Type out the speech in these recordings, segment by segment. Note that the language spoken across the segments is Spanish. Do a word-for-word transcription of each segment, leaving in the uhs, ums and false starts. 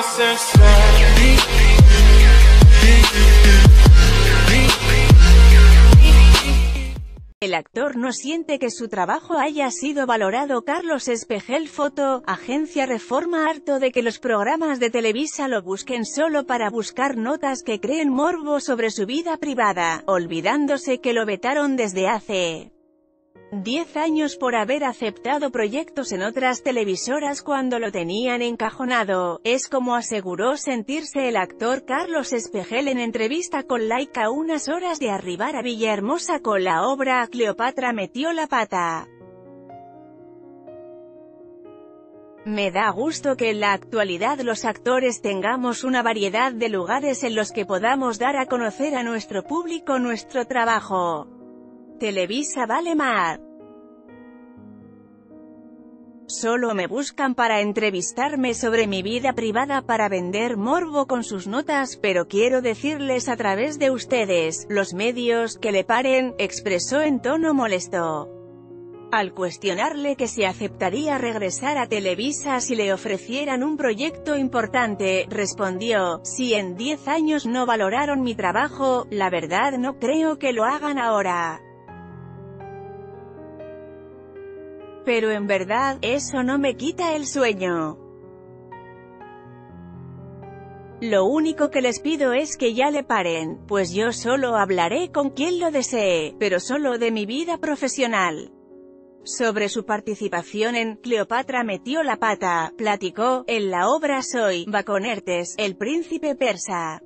El actor no siente que su trabajo haya sido valorado. Carlos Espejel Foto, Agencia Reforma. Harto de que los programas de Televisa lo busquen solo para buscar notas que creen morbo sobre su vida privada, olvidándose que lo vetaron desde hace diez años por haber aceptado proyectos en otras televisoras cuando lo tenían encajonado. Es como aseguró sentirse el actor Carlos Espejel en entrevista con Laika unas horas de arribar a Villahermosa con la obra Cleopatra metió la pata. Me da gusto que en la actualidad los actores tengamos una variedad de lugares en los que podamos dar a conocer a nuestro público nuestro trabajo. Televisa vale más. Solo me buscan para entrevistarme sobre mi vida privada para vender morbo con sus notas, pero quiero decirles a través de ustedes, los medios, que le paren, expresó en tono molesto. Al cuestionarle que si aceptaría regresar a Televisa si le ofrecieran un proyecto importante, respondió, si en diez años no valoraron mi trabajo, la verdad no creo que lo hagan ahora. Pero en verdad, eso no me quita el sueño. Lo único que les pido es que ya le paren, pues yo solo hablaré con quien lo desee, pero solo de mi vida profesional. Sobre su participación en Cleopatra metió la pata, platicó, en la obra Soy, Baconertes, el príncipe persa.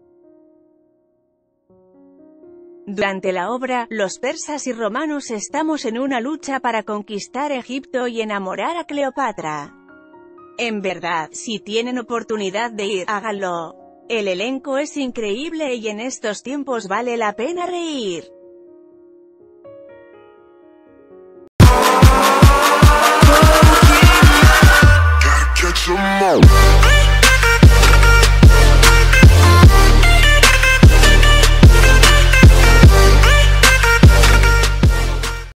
Durante la obra, los persas y romanos estamos en una lucha para conquistar Egipto y enamorar a Cleopatra. En verdad, si tienen oportunidad de ir, háganlo. El elenco es increíble y en estos tiempos vale la pena reír.